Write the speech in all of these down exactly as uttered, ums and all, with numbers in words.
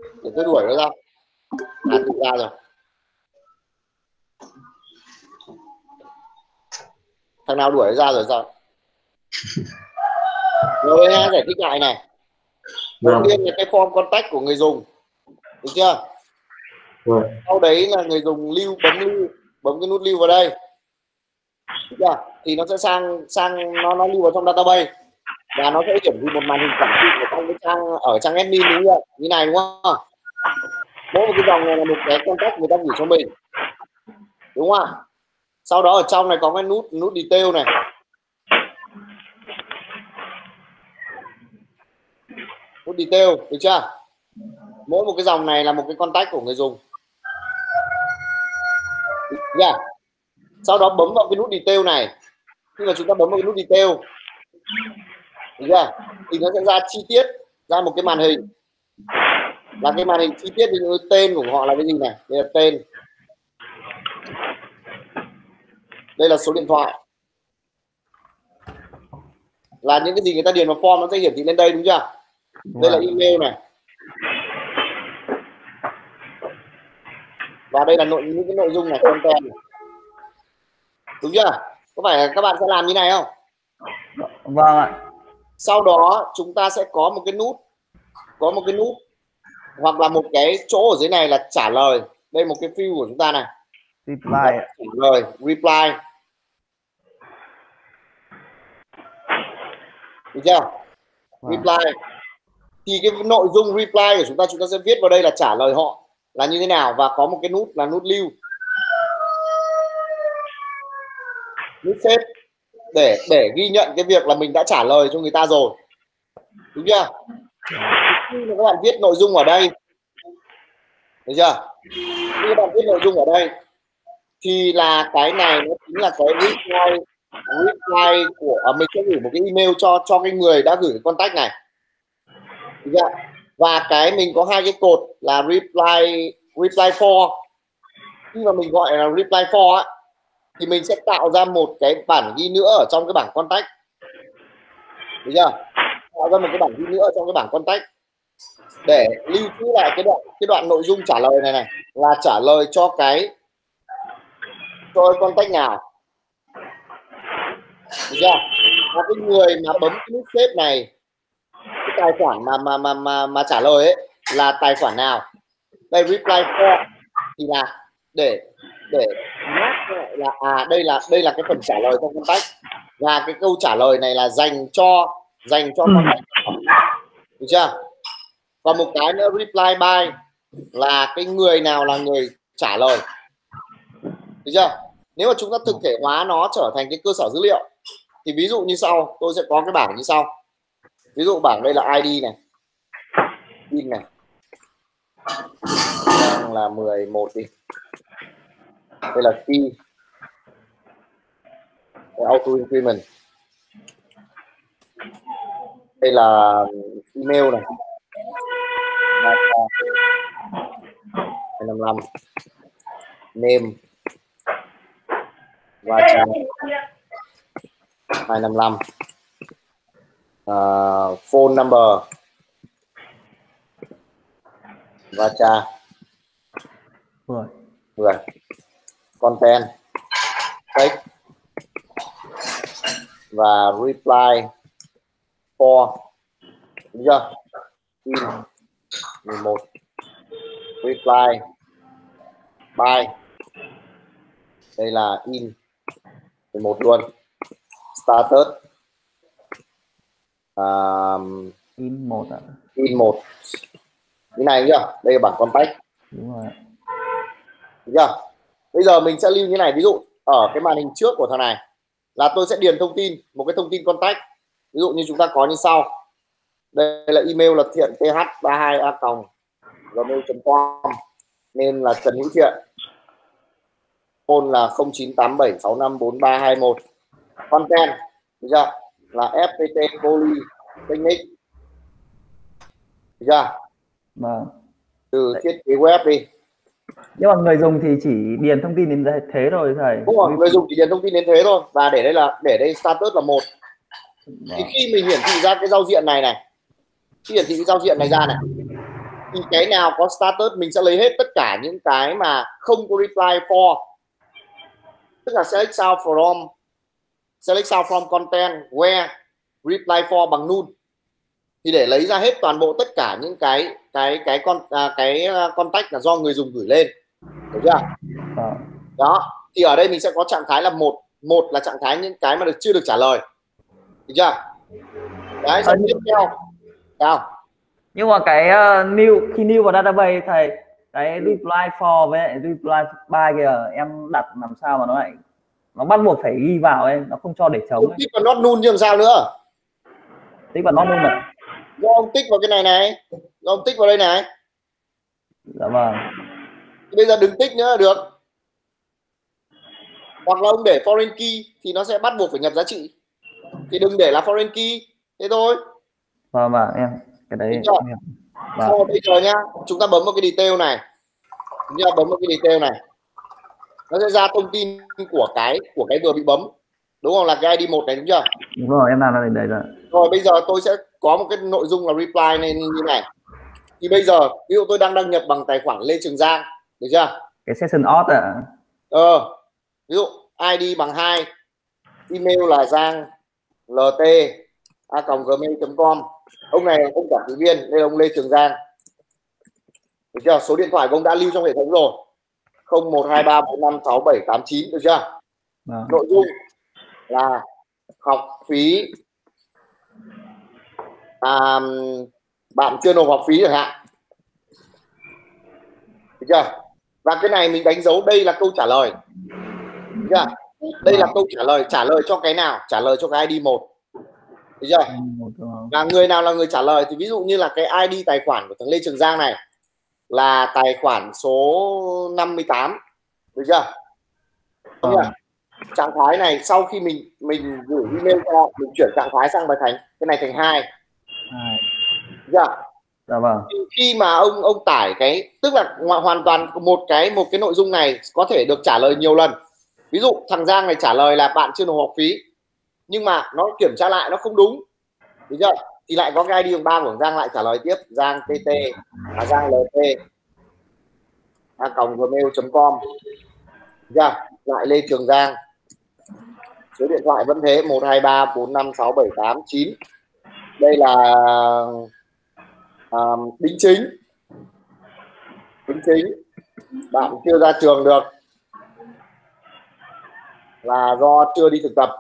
để tôi đuổi nó ra. À, tự ra rồi. Thằng nào đuổi ra rồi sao? Rồi ha, giải thích lại này. Đầu tiên là cái form contact của người dùng, được chưa? Rồi. Sau đấy là người dùng lưu, bấm lưu, bấm cái nút lưu vào đây, được chưa? Thì nó sẽ sang sang nó nó lưu vào trong database và nó sẽ hiển thị một màn hình quản trị ở trong cái trang ở trang admin, đúng không? Như này đúng không? Mỗi một cái dòng này là một cái contact người ta gửi cho mình, đúng không ạ? Sau đó ở trong này có cái nút nút detail này. Nút detail, được chưa? Mỗi một cái dòng này là một cái contact của người dùng. Yeah. Sau đó bấm vào cái nút detail này. Khi mà chúng ta bấm vào cái nút detail, được chưa? Thì nó sẽ ra chi tiết, ra một cái màn hình, là cái màn hình chi tiết, như tên của họ là cái gì này, đây là tên, đây là số điện thoại, là những cái gì người ta điền vào form nó sẽ hiển thị lên đây, đúng chưa? Đây là email này, và đây là nội những cái nội dung này, content này. Đúng chưa? Có phải là các bạn sẽ làm như này không? Vâng ạ. Sau đó chúng ta sẽ có một cái nút, có một cái nút hoặc là một cái chỗ ở dưới này là trả lời. Đây một cái field của chúng ta này, reply, trả lời, reply, được chưa? Reply thì cái nội dung reply của chúng ta chúng ta sẽ viết vào đây là trả lời họ là như thế nào, và có một cái nút là nút lưu, nút xếp để để ghi nhận cái việc là mình đã trả lời cho người ta rồi, đúng chưa? Khi mà các bạn viết nội dung ở đây, được chưa? Khi các bạn viết nội dung ở đây thì là cái này nó chính là cái reply, reply của à, mình sẽ gửi một cái email cho cho cái người đã gửi cái contact này, được chưa? Và cái mình có hai cái cột là reply, reply for. Khi mà mình gọi là reply for á, thì mình sẽ tạo ra một cái bản ghi nữa ở trong cái bảng contact, được chưa? Tạo ra một cái bản ghi nữa trong cái bảng contact để lưu trữ lại cái đoạn cái đoạn nội dung trả lời này này, là trả lời cho cái cho contact nào, được chưa? Và cái người mà bấm cái nút xếp này, cái tài khoản mà mà mà mà, mà trả lời ấy là tài khoản nào? Đây reply for thì là để để mát lại là à đây là đây là cái phần trả lời trong contact, và cái câu trả lời này là dành cho dành cho contact, được chưa? Và một cái nữa reply by là cái người nào là người trả lời, được chưa? Nếu mà chúng ta thực thể hóa nó trở thành cái cơ sở dữ liệu thì ví dụ như sau, tôi sẽ có cái bảng như sau. Ví dụ bảng đây là i đê này, in này, đang là mười một đi, đây là key, đây auto increment, đây là email này, hai năm năm, name và trang hai năm năm, uh, phone number và cha mười, mười, content text và reply for, đúng chưa? In mười một, reply by, đây là in mười một luôn, status um, in một ạ. in một, cái này chưa? Đây là bảng contact, Đúng rồi. được chưa? Bây giờ mình sẽ lưu như này, ví dụ ở cái màn hình trước của thằng này là tôi sẽ điền thông tin, một cái thông tin contact, ví dụ như chúng ta có như sau. Đây là email là thiện th ba hai a còng gmail chấm com, nên là Trần Hữu Thiện, phone là không chín tám bảy sáu năm bốn ba hai một, content, được chưa? Là ép pê tê Poly Technic, được chưa? Vâng. Từ thiết kế web đi. Nhưng mà người dùng thì chỉ điền thông tin đến thế thôi thầy. Đúng rồi, người dùng chỉ điền thông tin đến thế thôi, và để đây là để đây status là một. Vâng. Thì khi mình hiển thị ra cái giao diện này này, khi hiển thị cái giao diện này ra này, thì cái nào có status mình sẽ lấy hết tất cả những cái mà không có reply for, tức là select sao from, select sao from content where reply for bằng null, thì để lấy ra hết toàn bộ tất cả những cái cái cái con à, cái contact là do người dùng gửi lên, được chưa? Vâng. Đó thì ở đây mình sẽ có trạng thái là một một là trạng thái những cái mà được chưa được trả lời, được chưa? Đấy, xong tiếp theo nào. Nhưng mà cái uh, new khi new vào database thầy, cái reply for với lại reply by kìa em đặt làm sao mà nó lại nó bắt buộc phải ghi vào ấy, nó không cho để trống ấy. Tích vào not null chứ làm sao nữa. Tích vào not null này. Do ông tích vào cái này này, do ông tích vào đây này. Dạ vâng. Bây giờ đừng tích nữa là được. Hoặc là ông để foreign key thì nó sẽ bắt buộc phải nhập giá trị. Thì đừng để là foreign key, thế thôi. Vâng vâng em, cái đấy. Vâng. Sau bây giờ nhá, chúng ta bấm vào cái detail này. Chúng ta bấm vào cái detail này. Nó sẽ ra thông tin của cái của cái vừa bị bấm. Đúng không? Là cái i đê một này, đúng chưa? Đúng rồi, em làm là đây rồi. Rồi bây giờ tôi sẽ có một cái nội dung là reply này như này. Thì bây giờ ví dụ tôi đang đăng nhập bằng tài khoản Lê Trường Giang, được chưa? Cái session auth à? Ờ, ví dụ i đê bằng hai, email là giang lt a còng gmail chấm com, ông này ông quản lý viên, đây là ông Lê Trường Giang, được chưa? Số điện thoại của ông đã lưu trong hệ thống rồi, không một hai ba bốn năm sáu bảy tám chín, được chưa? Vâng. Nội dung là học phí, à, bạn chưa nộp học phí chẳng hạn, được chưa? Và cái này mình đánh dấu đây là câu trả lời, được chưa? Đây là câu trả lời, trả lời cho cái nào? Trả lời cho cái i đê một, được chưa? Và người nào là người trả lời thì ví dụ như là cái i đê tài khoản của thằng Lê Trường Giang này là tài khoản số năm mươi tám, được chưa? Không nhỉ? Trạng thái này sau khi mình mình gửi email cho, mình chuyển trạng thái sang bài thành cái này thành hai, được chưa? Dạ vâng. Khi mà ông ông tải cái, tức là hoàn toàn một cái một cái nội dung này có thể được trả lời nhiều lần. Ví dụ thằng Giang này trả lời là bạn chưa nộp học phí, nhưng mà nó kiểm tra lại nó không đúng, được chưa? Thì lại có cái i đê bằng ba của Giang lại trả lời tiếp, Giang tt và Giang lt a còng gmail chấm com, được chưa? Lại Lê Trường Giang, số điện thoại vẫn thế một hai ba bốn năm sáu bảy tám chín. Đây là uh, đính chính, đính chính bạn chưa ra trường được là do chưa đi thực tập.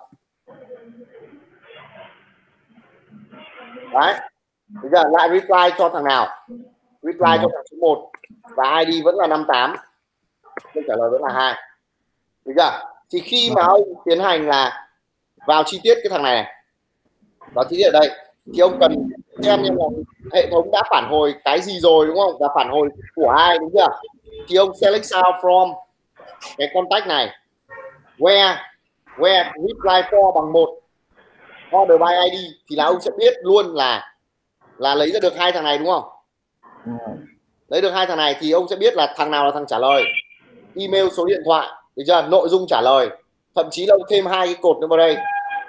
Đấy, bây giờ lại reply cho thằng nào? Reply ừ. cho thằng số một và i đê vẫn là năm tám, câu trả lời vẫn là hai, được chưa? Thì khi mà ông tiến hành là vào chi tiết cái thằng này, này vào chi tiết ở đây thì ông cần xem xem là hệ thống đã phản hồi cái gì rồi, đúng không? Và phản hồi của ai, đúng chưa? Thì ông select sao from cái contact này where where reply for bằng một order by i đê thì là ông sẽ biết luôn là là lấy ra được hai thằng này, đúng không? Ừ. Lấy được hai thằng này thì ông sẽ biết là thằng nào là thằng trả lời, email, số điện thoại, được chưa? Nội dung trả lời, thậm chí là ông thêm hai cái cột nữa vào đây,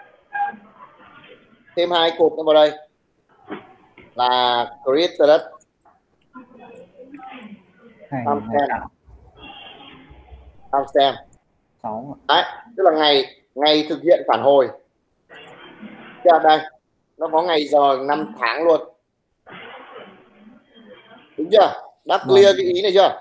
thêm hai cột nữa vào đây là created timestamp. Đấy, tức là ngày ngày thực hiện phản hồi. Đây, nó có ngày giờ năm tháng luôn, đúng chưa? Đã clear cái ý này chưa?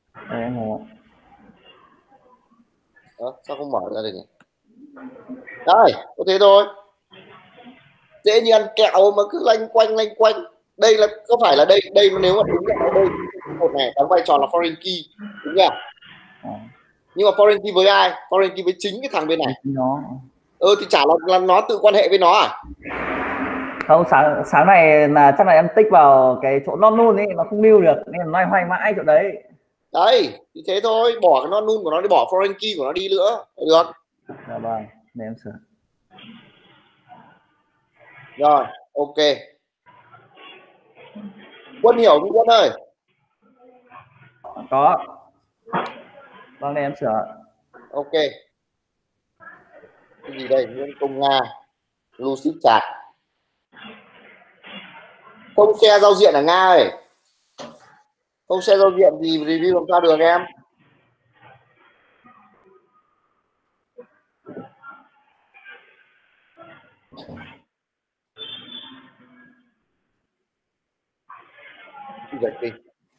Đó, sao không mở ra được nhỉ? Đây, có thế thôi. Dễ như ăn kẹo mà cứ lanh quanh lanh quanh. Đây là có phải là đây đây nếu mà đúng là đây một này đóng vai trò là foreign key, đúng chưa? Nhưng mà foreign key với ai? Foreign key với chính cái thằng bên này. Nó. Ừ thì chả là, là nó tự quan hệ với nó à? Không, sáng sáng này là chắc là em tích vào cái chỗ non luôn ấy, nó không lưu được nên loay hoay mãi chỗ đấy. Đấy, thì thế thôi, bỏ cái non nun của nó đi, bỏ foreign key của nó đi nữa, được. Dạ vâng, để em sửa. Rồi, ok. Quân hiểu không Quân ơi? Có. Vâng, để em sửa. Ok. Cái gì đây? Nguyễn Công Nga, Lucid Chat. Không share giao diện ở Nga ơi. Không share giao diện thì review làm sao được em? Dịch đi.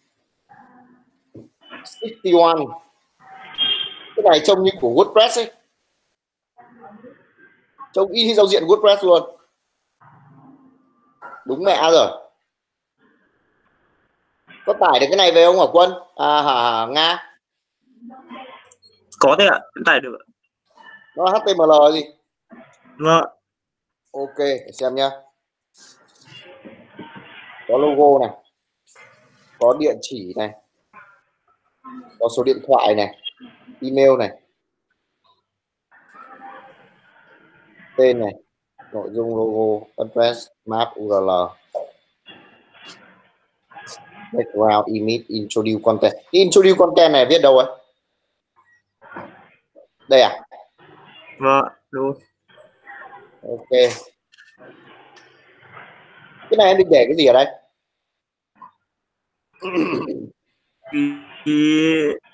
sáu mươi mốt. Cái này trông như của WordPress ấy. Trông y giao diện WordPress luôn. Đúng mẹ rồi. Có tải được cái này về không hả Quân? À hả, hả Nga? Có thể ạ, tải được. Nó hát tê em lờ gì? Vâng. Ok, để xem nhá. Có logo này, có địa chỉ này, có số điện thoại này, email này, tên này, nội dung logo, address, map, u rờ lờ, background, image, introduce content. Introduce content này viết đâu ấy? Đây à? Vâng, đúng. Ok. Cái này em định để cái gì ở đây? Thì